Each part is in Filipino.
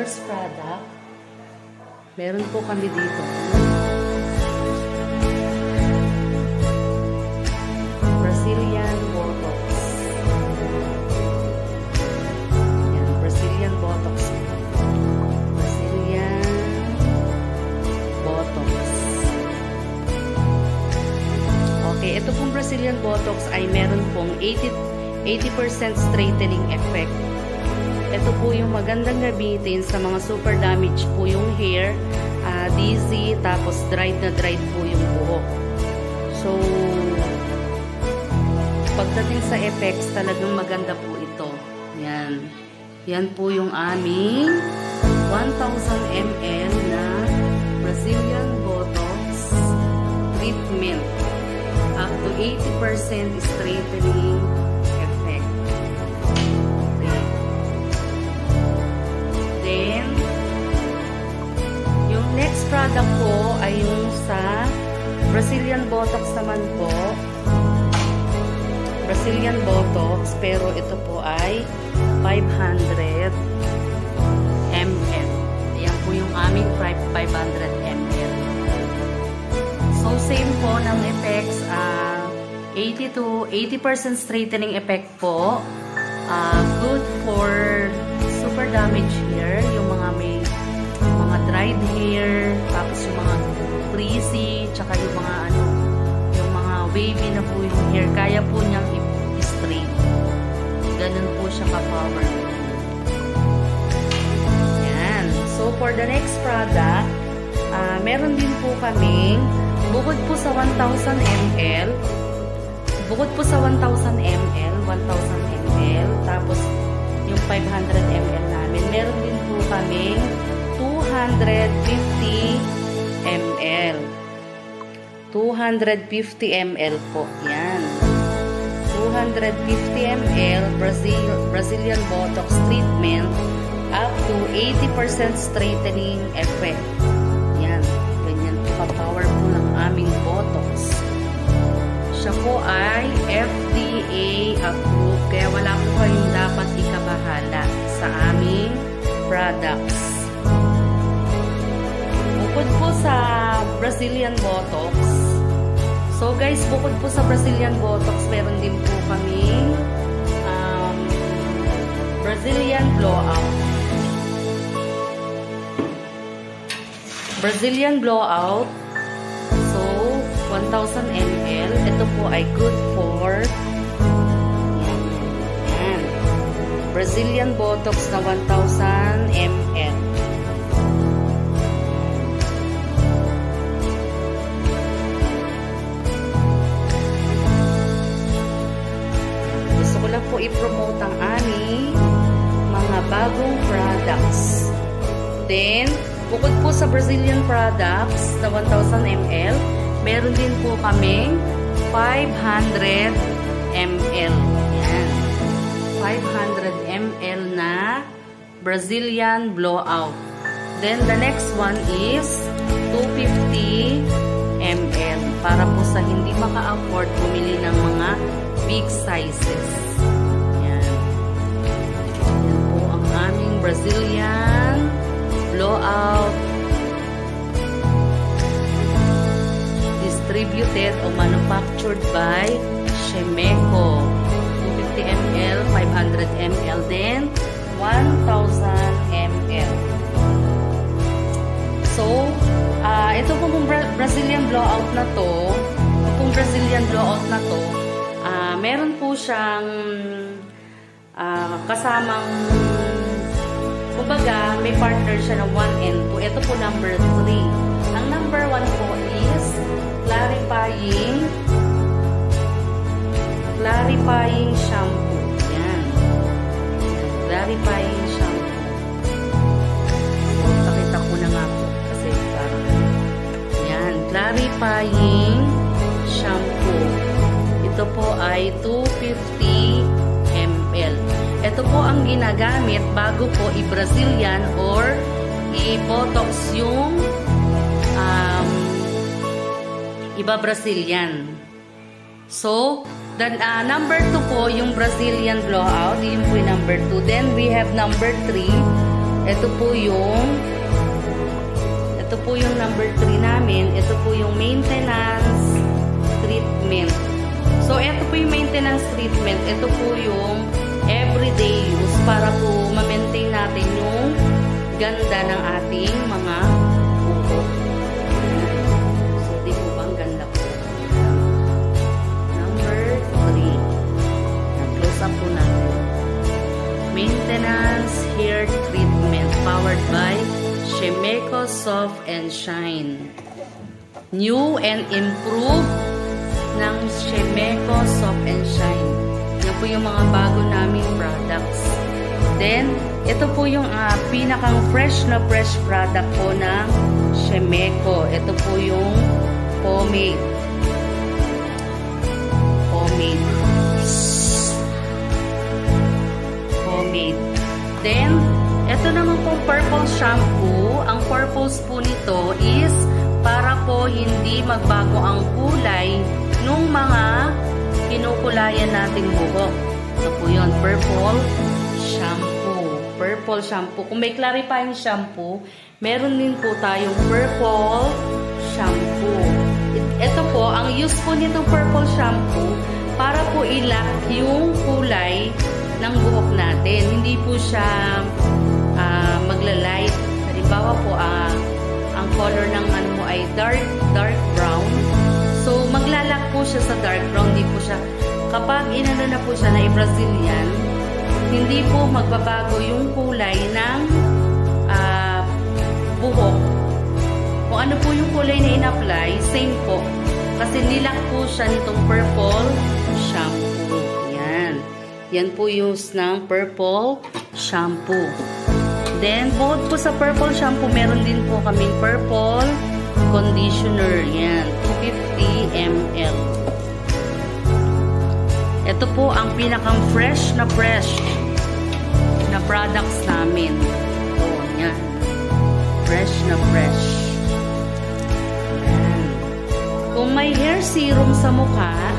first product, meron po kami dito. Brazilian Botox. Yan, Brazilian Botox. Brazilian Botox. Okay, ito pong Brazilian Botox ay meron pong 80% straightening effect. Ito po yung magandang gamitin sa mga super damage po yung hair, dizzy, tapos dried na dried po yung buhok. So, pagdating sa effects, talagang maganda po ito. Yan. Yan po yung aming 1,000 ml na Brazilian Botox treatment. Up to 80% straightening effect. Okay. Then, yung next product po ay yung sa Brazilian Botox naman po. Brazilian Botox, pero ito po ay 500 ml. Ayan po yung aming 500 ml. So, same po ng effects, 80% straightening effect po. Good for super damaged hair, yung mga may mga dried hair, tapos yung mga frizzy, tsaka yung mga yung mga wavy na po yung hair, kaya po niyang i-straight. Ganun po siya ka-power. Yan. So, for the next product, meron din po kaming bukod po sa 1,000 ml, tapos yung 500 ml namin, meron din po kaming 250 ml. 250 ml po. Yan. 250 ml Brazilian Botox treatment up to 80% straightening effect. Yan. Ganyan po ka-power po ng aming Botox. Siya po ay FDA approved, kaya wala po kayong dapat ikabahala sa aming products. Bukod po sa Brazilian Botox, so guys, bukod po sa Brazilian Botox, meron din po kaming Brazilian Blowout. Brazilian Blowout. So, 1,000 ml. Ito po ay good for yan. Brazilian Botox na 1,000 ml. Gusto ko lang po i-promote ang aming mga bagong products. Then, bukod po sa Brazilian products na 1,000 ml, meron din po kaming 500 ml. Yan. 500 ml na Brazilian Blowout. Then, the next one is 250 ml. Para po sa hindi maka-afford bumili ng mga big sizes. Yan. Yan po ang aming Brazilian Blowout. Distributed o manufactured by SHEMECO. 250 ml, 500 ml, then 1,000 ml. So, ito pong Brazilian Blowout na to, meron po siyang kasamang, kumbaga, may partner siya na 1 and 2. Ito po number 3. Ang number 1 po is clarifying shampoo. Yan. Clarifying shampoo. So, pakita ko na nga po. Kasi parang, yan. Clarifying shampoo. Ito po ay 250 ml. Ito po ang ginagamit bago po i-Brazilian or i-Botox yung iba Brazilian. So, then, number 2 po yung Brazilian Blowout. Yun po yung number 2. Then, we have number 3, Ito po yung number 3 namin. Ito po yung maintenance treatment. So, ito po yung maintenance treatment. Ito po yung everyday use para po ma-maintain natin yung ganda ng ating mga buhok. So, di po ba ang ganda po? Number 3. Close up po natin. Maintenance hair treatment powered by SHEMECO Soft and Shine. New and improved ng SHEMECO Soft and Shine. Yan po yung mga bago naming products. Then, ito po yung pinakang fresh na fresh product po ng SHEMECO. Ito po yung pomade. Then, ito naman po purple shampoo. Ang purpose po nito is para po hindi magbago ang kulay nung mga kinukulayan nating buhok. Ito po yun, purple shampoo. Kung may clarifying shampoo, meron din po tayong purple shampoo. Ito po, ang use po nitong purple shampoo para po i-lock yung kulay ng buhok natin. Hindi po siya magla-light. Halimbawa po, ang color ng ano mo ay dark brown. So, maglalak po siya sa dark brown. Hindi po siya, kapag inano na po siya na i-Brazilian, hindi po magbabago yung kulay ng buhok. Kung ano po yung kulay na in-apply, same po. Kasi nilak po siya nitong purple shampoo. Yan po use ng purple shampoo. Then, bukod po sa purple shampoo, meron din po kaming purple conditioner. Yan, 250 ml. Ito po ang pinakang fresh na products namin. So, yan. Fresh na fresh. Yan. Kung may hair serum sa mukha,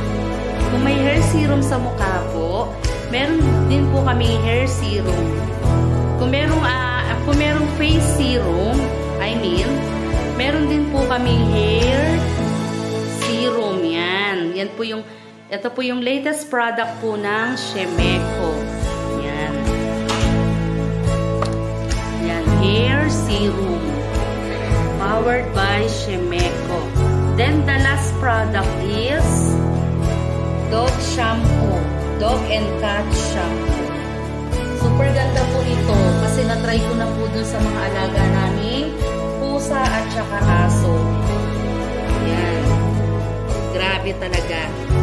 po, meron din po kami hair serum. Kung merong face serum, meron din po kami hair serum. Yan po yung, ito po yung latest product po ng SHEMECO. Yan, hair serum. Powered by SHEMECO. Then, the last product is dog shampoo. Dog and cat shampoo. Super ganda po ito kasi na-try ko na po dun sa mga alaga naming pusa at saka aso. Yan. Grabe talaga.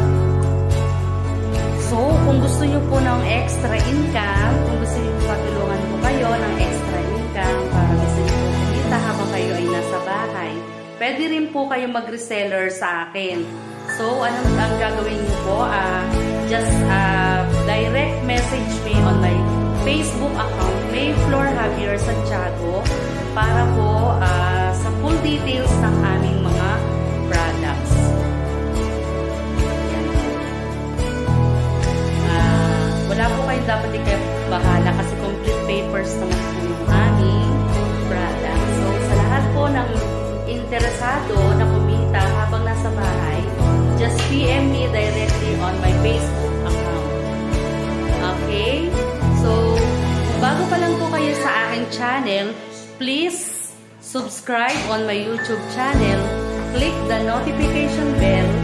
So, kung gusto nyo po ng extra income, kung gusto nyo po patulungan po kayo ng extra income para gusto nyo po kumita habang kayo ay nasa bahay, pwede rin po kayo mag-reseller sa akin. So, ano ang gagawin niyo po? Just direct message me on my Facebook account, Mayflor Javier Santiago, para po sa full details ng aming mga products. Wala po kayong dapat bahala kasi complete papers naman po yung aming products. So, sa lahat po ng interesado na kumita habang nasa bahay, just PM me directly on my Facebook account. Okay? So, kung bago pa lang po kayo sa aking channel, please subscribe on my YouTube channel. Click the notification bell